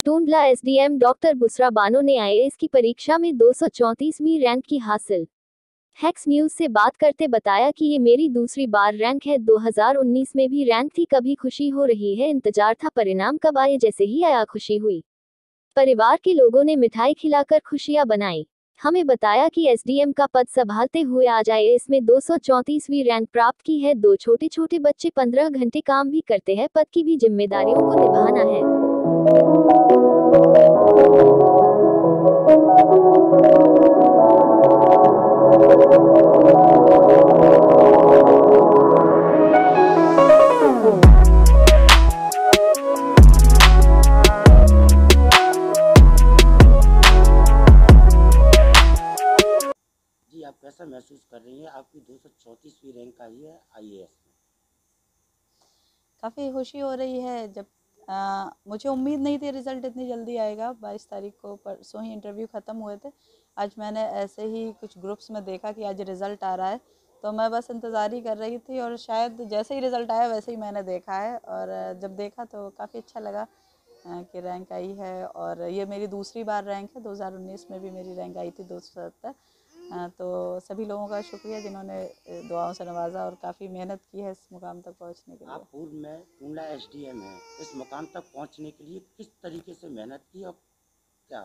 Tundla SDM doctor Busra Bano ने IAS की परीक्षा में 234वीं रैंक की हासिल। हैक्स न्यूज से बात करते बताया कि ये मेरी दूसरी बार रैंक है। 2019 में भी रैंक थी, कभी खुशी हो रही है, इंतजार था परिणाम कब आए, जैसे ही आया खुशी हुई। परिवार के लोगों ने मिठाई खिलाकर खुशियां बनाई। हमें बताया कि एसडीएम का पद संभालते हुए आज आईएएस में 234वीं रैंक प्राप्त की है। दो छोटे छोटे बच्चे 15 घंटे काम भी करते हैं, पद की भी जिम्मेदारियों को निभाना है। जी, आप कैसा महसूस कर रही हैं? आपकी 234वीं रैंक आई है आईएएस में। काफ़ी खुशी हो रही है। जब मुझे उम्मीद नहीं थी रिज़ल्ट इतनी जल्दी आएगा। 22 तारीख को परसों ही इंटरव्यू ख़त्म हुए थे। आज मैंने ऐसे ही कुछ ग्रुप्स में देखा कि आज रिज़ल्ट आ रहा है, तो मैं बस इंतज़ार ही कर रही थी और शायद जैसे ही रिज़ल्ट आया वैसे ही मैंने देखा है। और जब देखा तो काफ़ी अच्छा लगा कि रैंक आई है। और ये मेरी दूसरी बार रैंक है। 2019 में भी मेरी रैंक आई थी 270। तो सभी लोगों का शुक्रिया जिन्होंने दुआओं से नवाजा और काफ़ी मेहनत की है इस मुकाम तक पहुंचने के लिए। आप पूर्व में टूंडला एसडीएम हैं, इस मुकाम तक पहुंचने के लिए किस तरीके से मेहनत की और क्या?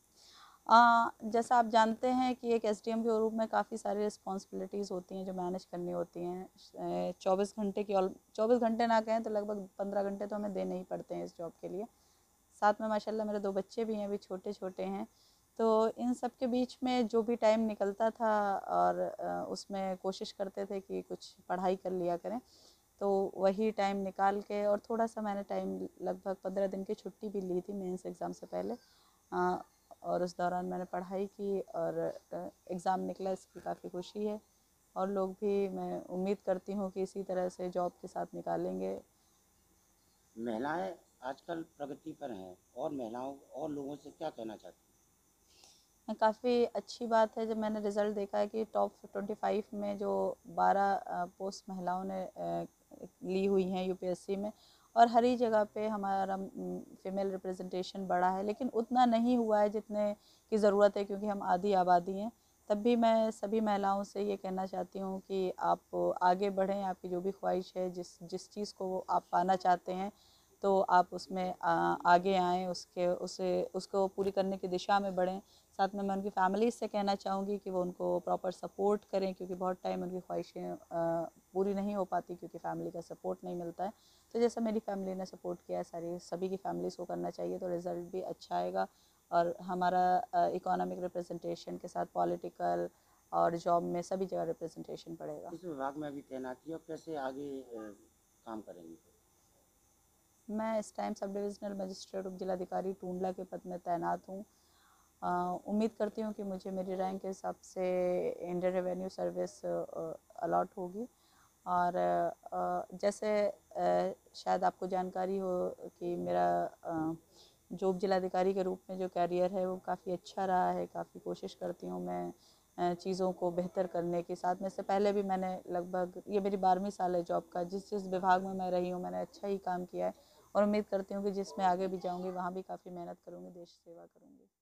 जैसा आप जानते हैं कि एक एसडीएम के रूप में काफ़ी सारी रिस्पॉन्सिबिलिटीज़ होती हैं जो मैनेज करनी होती हैं। 24 घंटे ना कहें तो लगभग 15 घंटे तो हमें देने ही पड़ते हैं इस जॉब के लिए। साथ में माशाल्लाह मेरे 2 बच्चे भी हैं, अभी छोटे छोटे हैं। तो इन सब के बीच में जो भी टाइम निकलता था और उसमें कोशिश करते थे कि कुछ पढ़ाई कर लिया करें। तो वही टाइम निकाल के और थोड़ा सा मैंने टाइम लगभग 15 दिन की छुट्टी भी ली थी मेंस एग्ज़ाम से पहले। और उस दौरान मैंने पढ़ाई की और एग्ज़ाम निकला, इसकी काफ़ी खुशी है। और लोग भी, मैं उम्मीद करती हूँ कि इसी तरह से जॉब के साथ निकालेंगे। महिलाएं आजकल प्रगति पर हैं और महिलाओं और लोगों से क्या कहना चाहती हैं? काफ़ी अच्छी बात है जब मैंने रिज़ल्ट देखा है कि टॉप 25 में जो 12 पोस्ट महिलाओं ने ली हुई हैं यूपीएससी में। और हर ही जगह पे हमारा फ़ीमेल रिप्रेजेंटेशन बढ़ा है, लेकिन उतना नहीं हुआ है जितने की ज़रूरत है, क्योंकि हम आधी आबादी हैं। तब भी मैं सभी महिलाओं से ये कहना चाहती हूँ कि आप आगे बढ़ें। आपकी जो भी ख्वाहिश है, जिस जिस चीज़ को आप पाना चाहते हैं, तो आप उसमें आगे आएँ, उसको पूरी करने की दिशा में बढ़ें। साथ में मैं उनकी फैमिलीज़ से कहना चाहूँगी कि वो उनको प्रॉपर सपोर्ट करें, क्योंकि बहुत टाइम उनकी ख्वाहिशें पूरी नहीं हो पाती क्योंकि फैमिली का सपोर्ट नहीं मिलता है। तो जैसा मेरी फैमिली ने सपोर्ट किया है, सभी की फैमिलीज़ को करना चाहिए, तो रिज़ल्ट भी अच्छा आएगा। और हमारा इकोनॉमिक रिप्रेजेंटेशन के साथ पॉलिटिकल और जॉब में सभी जगह रिप्रेजेंटेशन बढ़ेगा। किस विभाग में अभी तैनाती और कैसे आगे काम करेंगे? मैं इस टाइम सब डिविजनल मजिस्ट्रेट उप जिलाधिकारी टूंडला के पद में तैनात हूँ। उम्मीद करती हूँ कि मुझे मेरी रैंक के हिसाब से इंडियन रेवेन्यू सर्विस अलॉट होगी। और जैसे शायद आपको जानकारी हो कि मेरा जो उप जिलाधिकारी के रूप में जो कैरियर है वो काफ़ी अच्छा रहा है। काफ़ी कोशिश करती हूँ मैं चीज़ों को बेहतर करने के साथ में। इससे पहले भी मैंने लगभग, ये मेरी 12वीं साल है जॉब का, जिस जिस विभाग में मैं रही हूँ मैंने अच्छा ही काम किया है। और उम्मीद करती हूँ कि जिसमें आगे भी जाऊँगी वहाँ भी काफ़ी मेहनत करूँगी, देश सेवा करूँगी।